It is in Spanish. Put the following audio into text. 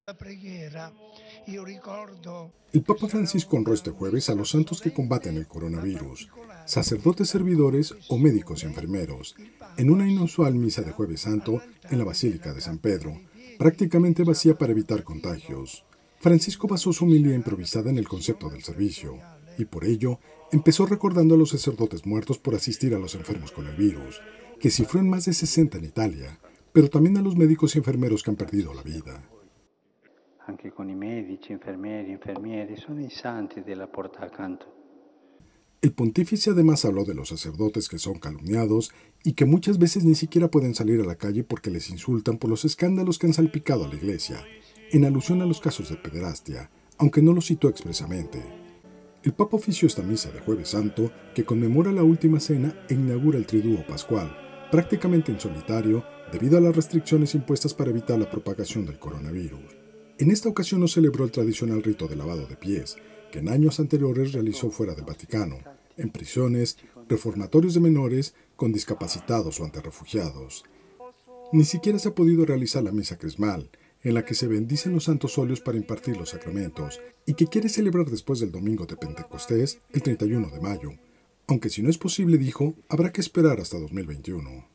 El Papa Francisco honró este jueves a los santos que combaten el coronavirus, sacerdotes servidores o médicos y enfermeros, en una inusual misa de Jueves Santo en la Basílica de San Pedro, prácticamente vacía para evitar contagios. Francisco basó su homilía improvisada en el concepto del servicio, y por ello empezó recordando a los sacerdotes muertos por asistir a los enfermos con el virus, que cifró en más de 60 en Italia, pero también a los médicos y enfermeros que han perdido la vida. Anche con i medici, infermieri, sono i santi della porta accanto. El pontífice además habló de los sacerdotes que son calumniados y que muchas veces ni siquiera pueden salir a la calle porque les insultan por los escándalos que han salpicado a la iglesia, en alusión a los casos de pederastia, aunque no lo citó expresamente. El Papa ofició esta misa de Jueves Santo, que conmemora la última cena e inaugura el Triduo Pascual, prácticamente en solitario, debido a las restricciones impuestas para evitar la propagación del coronavirus. En esta ocasión no celebró el tradicional rito de lavado de pies, que en años anteriores realizó fuera del Vaticano, en prisiones, reformatorios de menores, con discapacitados o ante refugiados. Ni siquiera se ha podido realizar la misa crismal, en la que se bendicen los santos óleos para impartir los sacramentos, y que quiere celebrar después del domingo de Pentecostés, el 31 de mayo. Aunque si no es posible, dijo, habrá que esperar hasta 2021.